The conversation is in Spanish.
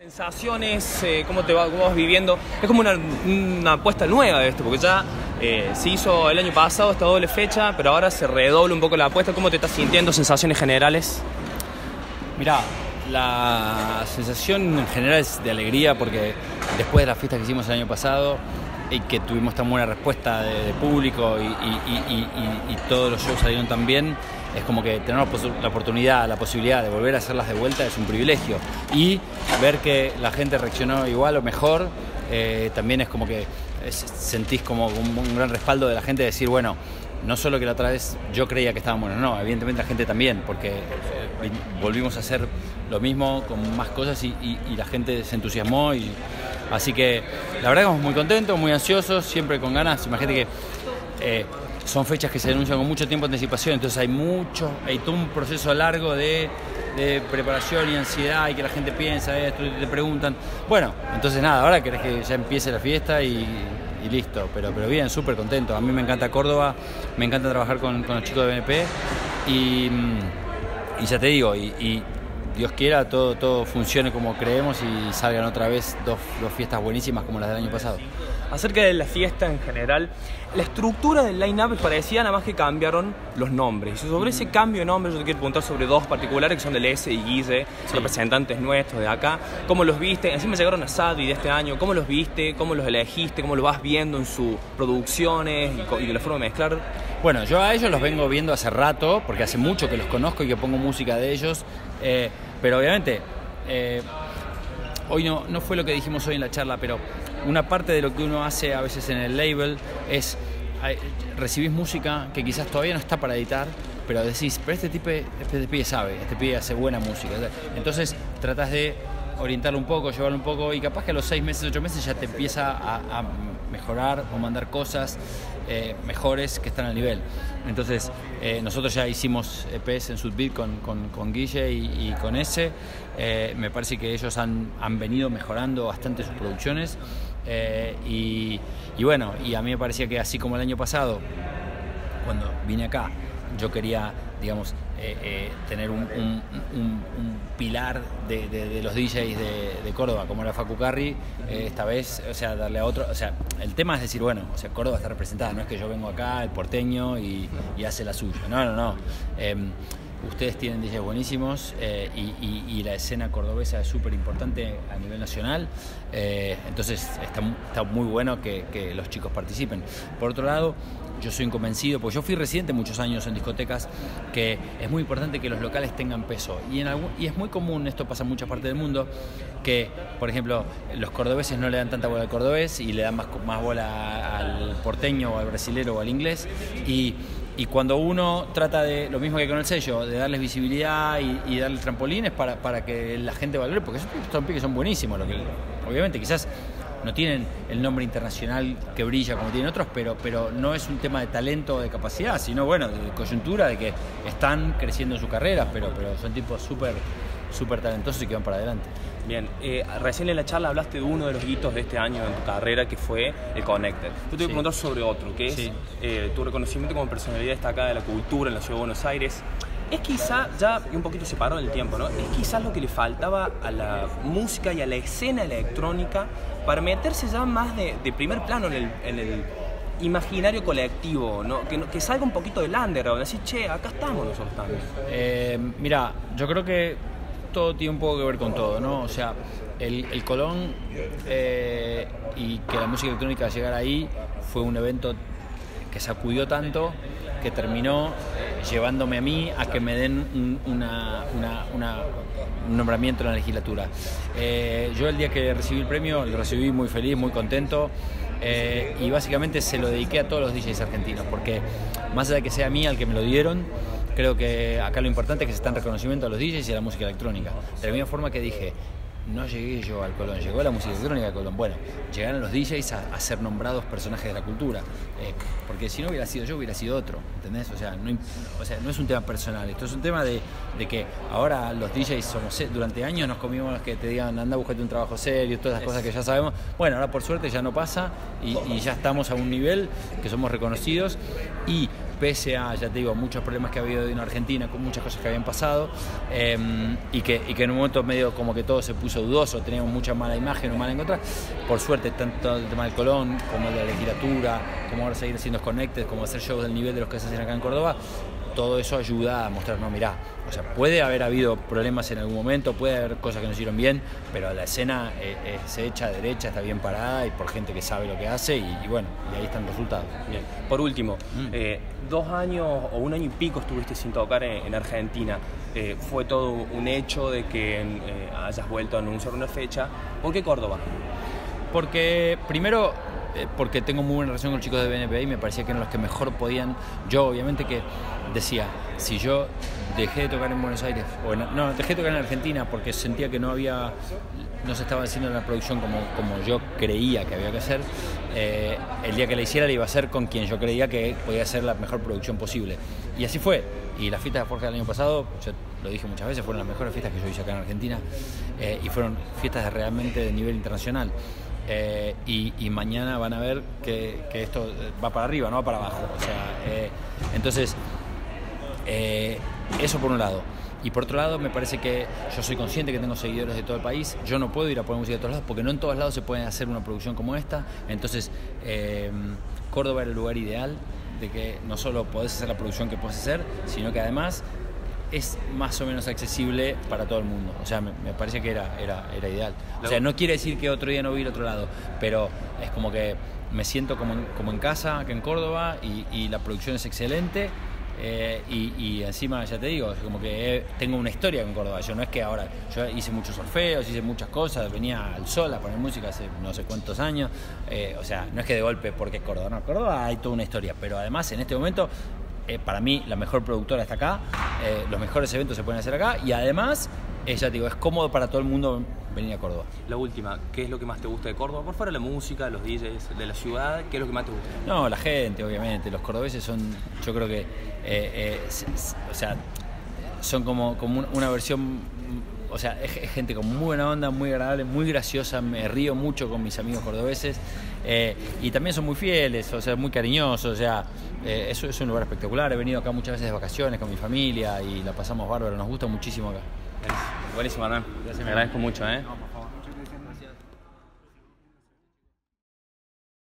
Sensaciones, ¿cómo te va, cómo vas viviendo? Es como una apuesta nueva de esto, porque ya se hizo el año pasado esta doble fecha, pero ahora se redobla un poco la apuesta. ¿Cómo te estás sintiendo? ¿Sensaciones generales? Mirá, la sensación en general es de alegría, porque después de la fiesta que hicimos el año pasado y que tuvimos tan buena respuesta de público y todos los shows salieron tan bien, es como que tener la oportunidad, la posibilidad de volver a hacerlas de vuelta es un privilegio. Y ver que la gente reaccionó igual o mejor, también es como que sentís como un gran respaldo de la gente de decir, bueno, no solo que la otra vez yo creía que estaban buenos, no, evidentemente la gente también, porque volvimos a hacer lo mismo con más cosas y la gente se entusiasmó. Así que la verdad que estamos muy contentos, muy ansiosos, siempre con ganas. Imagínate que son fechas que se anuncian con mucho tiempo de anticipación, entonces hay todo un proceso largo de preparación y ansiedad, y que la gente piensa esto y te preguntan. Bueno, entonces nada, ahora querés que ya empiece la fiesta y listo, pero bien, súper contento. A mí me encanta Córdoba, me encanta trabajar con los chicos de BNP y ya te digo, y Dios quiera, todo funcione como creemos y salgan otra vez dos fiestas buenísimas como las del año pasado. Acerca de la fiesta en general, la estructura del line-up parecía nada más que cambiaron los nombres. Y sobre ese cambio de nombres yo te quiero preguntar sobre dos particulares que son del S y Guille, representantes nuestros de acá. ¿Cómo los viste? Encima llegaron a Sadri de este año. ¿Cómo los viste? ¿Cómo los elegiste? ¿Cómo los vas viendo en sus producciones y de la forma de mezclar? Bueno, yo a ellos los vengo viendo hace rato, porque hace mucho que los conozco y que pongo música de ellos. Pero obviamente, hoy no fue lo que dijimos hoy en la charla, pero una parte de lo que uno hace a veces en el label es recibís música que quizás todavía no está para editar, pero decís, pero este pibe sabe, este pibe hace buena música. Entonces tratás de orientarlo un poco, llevarlo un poco, y capaz que a los 6 meses, 8 meses ya te empieza a mejorar o mandar cosas mejores que están al nivel. Entonces nosotros ya hicimos EPs en Sudbeat con Guille y con S. Me parece que ellos han venido mejorando bastante sus producciones, y bueno, y a mí me parecía que así como el año pasado, cuando vine acá, yo quería, digamos, tener un pilar de los DJs de Córdoba, como era Facu Carri, esta vez, o sea, darle a otro, o sea, el tema es decir, bueno, o sea, Córdoba está representada, no es que yo vengo acá, el porteño, y hace la suya, no. Ustedes tienen DJs buenísimos, y la escena cordobesa es súper importante a nivel nacional, entonces está muy bueno que los chicos participen. Por otro lado, yo soy un convencido, porque yo fui residente muchos años en discotecas, que es muy importante que los locales tengan peso. Y es muy común, esto pasa en muchas partes del mundo, que, por ejemplo, los cordobeses no le dan tanta bola al cordobés y le dan más bola al porteño o al brasilero o al inglés. Y cuando uno trata de, lo mismo que con el sello, de darles visibilidad y darles trampolines para que la gente valore, porque son pibes que son buenísimos, obviamente quizás no tienen el nombre internacional que brilla como tienen otros, pero no es un tema de talento o de capacidad, sino bueno, de coyuntura, de que están creciendo en su carrera, pero son tipos súper talentosos y que van para adelante. Bien, recién en la charla hablaste de uno de los hitos de este año en tu carrera, que fue el Connected. Yo te voy a preguntar sobre otro, que es tu reconocimiento como personalidad destacada de la cultura en la Ciudad de Buenos Aires. Es quizá, ya un poquito separado en el tiempo, ¿no? Es quizás lo que le faltaba a la música y a la escena electrónica para meterse ya más de primer plano en el imaginario colectivo, ¿no? Que salga un poquito del underground, decir, che, acá estamos nosotros también. Mira, yo creo que todo tiene un poco que ver con todo, ¿no? O sea, el Colón y que la música electrónica llegara ahí fue un evento que sacudió tanto que terminó llevándome a mí a que me den un nombramiento en la legislatura. Yo el día que recibí el premio lo recibí muy feliz, muy contento, y básicamente se lo dediqué a todos los DJs argentinos, porque más allá de que sea a mí al que me lo dieron, creo que acá lo importante es que se están reconocimiento a los DJs y a la música electrónica. De la misma forma que dije, no llegué yo al Colón, llegó la música electrónica al Colón. Bueno, llegaron los DJs a ser nombrados personajes de la cultura, porque si no hubiera sido yo, hubiera sido otro, ¿entendés? O sea, no es un tema personal, esto es un tema de que ahora los DJs somos, durante años nos comimos los que te digan, anda, búscate un trabajo serio, todas las cosas que ya sabemos. Bueno, ahora por suerte ya no pasa y ya estamos a un nivel que somos reconocidos, y pese a, ya te digo, muchos problemas que ha habido en Argentina, con muchas cosas que habían pasado, y que en un momento medio como que todo se puso dudoso, teníamos mucha mala imagen o mala en contra. Por suerte, tanto el tema del Colón, como el de la legislatura, como ahora seguir haciendo Connected, como hacer shows del nivel de los que se hacen acá en Córdoba, todo eso ayuda a mostrar, no, mirá, o sea, puede haber habido problemas en algún momento, puede haber cosas que no hicieron bien, pero la escena se echa derecha, está bien parada y por gente que sabe lo que hace y bueno, y ahí están los resultados. Bien. Por último, 2 años o 1 año y pico estuviste sin tocar en Argentina. Fue todo un hecho de que hayas vuelto a anunciar una fecha. ¿Por qué Córdoba? Porque primero, porque tengo muy buena relación con los chicos de BNP y me parecía que eran los que mejor podían. Yo obviamente que decía, si yo dejé de tocar en Buenos Aires, no, dejé de tocar en Argentina porque sentía que no se estaba haciendo la producción como yo creía que había que hacer, el día que la hiciera la iba a hacer con quien yo creía que podía ser la mejor producción posible. Y así fue. Y las fiestas de Forja del año pasado, yo lo dije muchas veces, fueron las mejores fiestas que yo hice acá en Argentina, y fueron fiestas realmente de nivel internacional. Y mañana van a ver que esto va para arriba, no va para abajo. O sea, entonces, eso por un lado. Y por otro lado, me parece que yo soy consciente que tengo seguidores de todo el país. Yo no puedo ir a poner música de todos lados porque no en todos lados se puede hacer una producción como esta. Entonces, Córdoba era el lugar ideal de que no solo podés hacer la producción que podés hacer, sino que además es más o menos accesible para todo el mundo. O sea, me parece que era ideal. O sea, no quiere decir que otro día no voy a ir a otro lado, pero es como que me siento como en casa, acá en Córdoba, y la producción es excelente. Y encima, ya te digo, es como que tengo una historia con Córdoba. Yo no es que ahora, yo hice muchos solfeos, hice muchas cosas, venía al Sol a poner música hace no sé cuántos años. O sea, no es que de golpe porque es Córdoba, no, Córdoba hay toda una historia, pero además en este momento para mí la mejor productora está acá, los mejores eventos se pueden hacer acá y además, ya te digo, es cómodo para todo el mundo venir a Córdoba. La última, ¿qué es lo que más te gusta de Córdoba? Por fuera de la música, los DJs de la ciudad, ¿qué es lo que más te gusta? No, la gente, obviamente, los cordobeses son, yo creo que, o sea, son como una versión, o sea, es gente con muy buena onda, muy agradable, muy graciosa, me río mucho con mis amigos cordobeses, y también son muy fieles, o sea, muy cariñosos, o sea, eso es un lugar espectacular. He venido acá muchas veces de vacaciones con mi familia y la pasamos bárbaro, nos gusta muchísimo acá. Buenísimo, Hernán. Gracias, me agradezco mucho.